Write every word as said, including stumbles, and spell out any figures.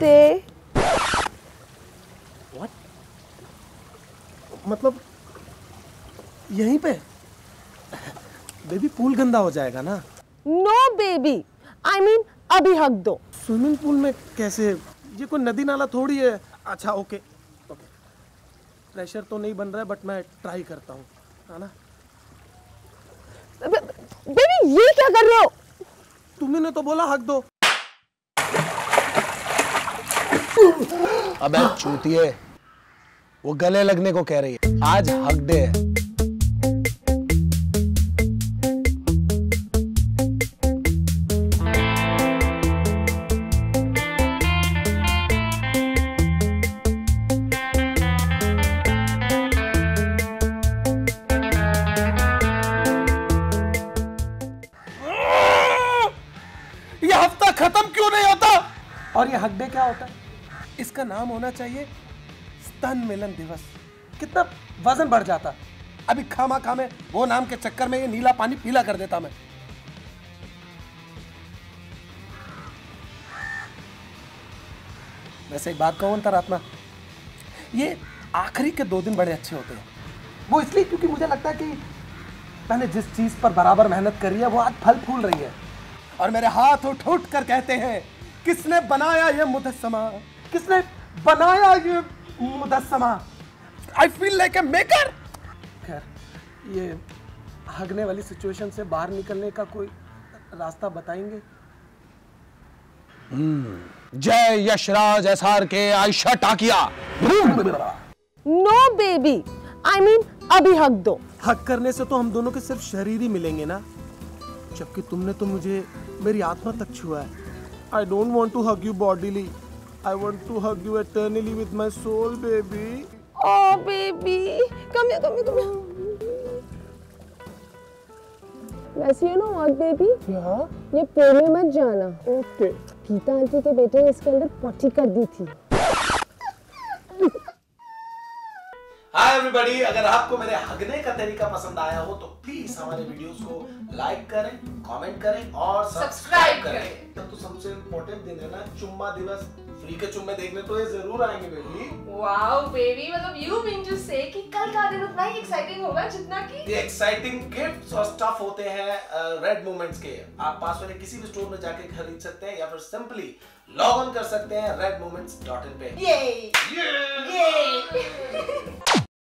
stay? What? मतलब यहीं पे? बेबी पूल गंदा हो जाएगा ना? No baby, I mean अभी हक दो। स्विमिंग पूल में कैसे? ये कोई नदी नाला थोड़ी है। अच्छा ओके ओके, प्रेशर तो नहीं बन रहा है बट मैं ट्राई करता हूँ, है ना? बेबी ये क्या कर रहे हो? तुमने तो बोला हक दो। अबे चूतिए, वो गले लगने को कह रही है। आज हक डे है। ये हफ्ता खत्म क्यों नहीं होता? और ये हक डे क्या होता है? इसका नाम होना चाहिए स्तन मिलन दिवस। कितना वजन बढ़ जाता। अभी खामा खामे वो नाम के चक्कर में ये नीला पानी पीला कर देता मैं। वैसे एक बात कहूं अंतरात्मा, ये आखिरी के दो दिन बड़े अच्छे होते हैं। वो इसलिए क्योंकि मुझे लगता है कि मैंने जिस चीज पर बराबर मेहनत करी है वो आज फल फूल रही है और मेरे हाथ उठ उठ कर कहते हैं, किसने बनाया ये मुदस्समा, किसने बनाया ये मुदस्समा। I feel like a maker. खैर, ये हगने वाली सिचुएशन से बाहर निकलने का कोई रास्ता बताएंगे? जय यशराज एसआर के Ayesha Takia. No baby, I mean अभी हक दो। हक करने से तो हम दोनों के सिर्फ शरीर ही मिलेंगे ना, जबकि तुमने तो मुझे मेरी आत्मा तक छुआ है। I don't want to hug you bodily. I want to hug you eternally with my soul, baby. Oh baby, come here, come here, come here. वैसे you know what baby? क्या? ये पोल में मत जाना। ओके। गीता आंटी के बेटे ने इसके अंदर पॉटी कर दी थी। हाय एवरीबॉडी, अगर आपको मेरे हगने का तरीका पसंद आया हो तो प्लीज हमारे वीडियोस को लाइक करें, कमेंट करें और सब्सक्राइब करें। तब तो सबसे इम्पोर्टेंट दिन है ना, चुम्मा दिवस। फ्री के चुम्मे देखने तो ये जरूर आएंगे बेबी। वाओ बेबी, मतलब यू मीन टू से कि कल का दिन उतना ही एक्साइटिंग होगा जितना कि ये एक्साइटिंग गिफ्ट्स और स्टफ होते हैं रेड मोमेंट्स के। आप पास वाले किसी भी स्टोर में जाके खरीद सकते हैं या फिर सिंपली लॉग ऑन कर सकते हैं रेड मोमेंट्स डॉट इन पे। ये